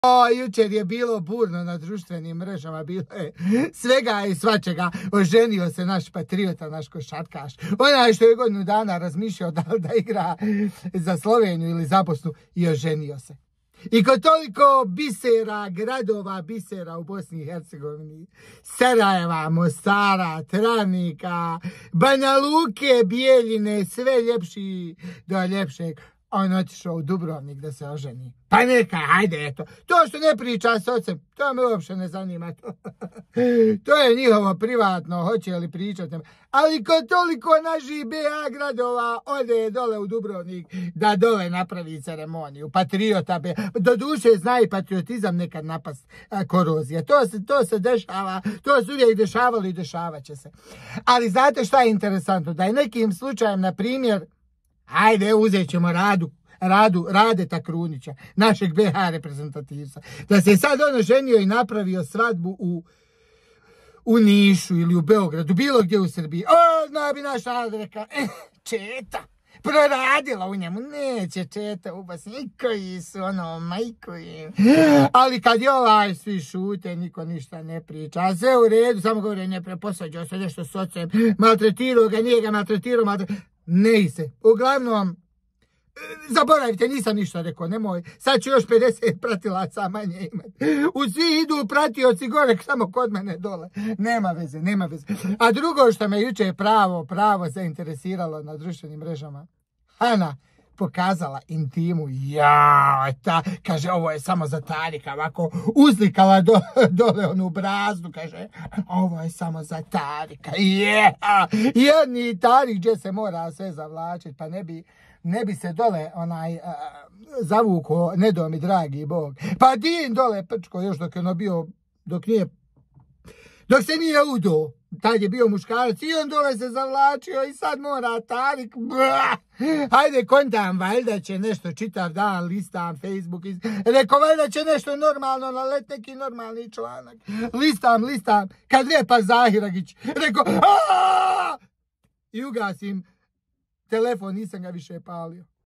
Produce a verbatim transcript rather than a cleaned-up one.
O, jučer je bilo burno na društvenim mrežama, bilo je svega i svačega. Oženio se naš patriota, naš košarkaš. Onaj što je godinu dana razmišljao da li da igra za Sloveniju ili za Bosnu i oženio se. I kod toliko bisera, gradova bisera u Bosni i Hercegovini, Sarajeva, Mostara, Travnika, Banja Luke, Bijeljine, sve ljepši do ljepšeg, on otišao u Dubrovnik da se oženi. Pa neka, hajde, eto. To što ne priča s ocem, to me uopšte ne zanima. To je njihovo privatno, hoće li pričati. Ali kod toliko naših B A gradova ode dole u Dubrovnik da dole napravi ceremoniju. Patriota B A. Do duše zna i patriotizam nekad napast korozija. To se, to se dešava, to se uvijek dešavalo i dešavat će se. Ali znate šta je interesantno? Da je nekim slučajem, na primjer, ajde, uzet ćemo Radu, Radu, Radeta Krunića, našeg B H reprezentativca. Da se sad on ženio i napravio svadbu u, u Nišu ili u Beogradu, bilo gdje u Srbiji. O, zna bi naš narod rekao, eh, Četa, proradila u njemu. Neće Četa ubasni, koji su ono, majko im. Ali kad je ovaj, svi šute, niko ništa ne priča. A sve u redu, samo govore, ne preposađao se nešto s ocem, maltretirao ga, nije ga maltretirao, maltretirao. Ne se. Uglavnom, zaboravite, nisam ništa rekao, nemoj. Sad ću još pedeset pratilaca manje imati. U svi idu pratioci gore, samo kod mene dole. Nema veze, nema veze. A drugo što me juče pravo, pravo zainteresiralo na društvenim mrežama. Ana pokazala intimu, ja, ta, kaže, ovo je samo za Tarika, ovako uzlikala do, dole onu brazdu, kaže, ovo je samo za Tarika, je, yeah. Jedni Tarik gdje se mora sve zavlačiti, pa ne bi, ne bi se dole onaj uh, zavuko, ne do mi dragi Bog, pa din dole prčko još dok je ono bio, dok nije, dok se nije udo. Tad je bio muškarac i on dole se zavlačio i sad mora Tarik. Blah. Hajde, kontam, valjda će nešto čitav dan, listam Facebook. Iz... Rekao, valjda će nešto normalno nalet, neki normalni članak. Listam, listam, kad lijepa Zahiragić. Rekao, aaa! I ugasim telefon, nisam ga više palio.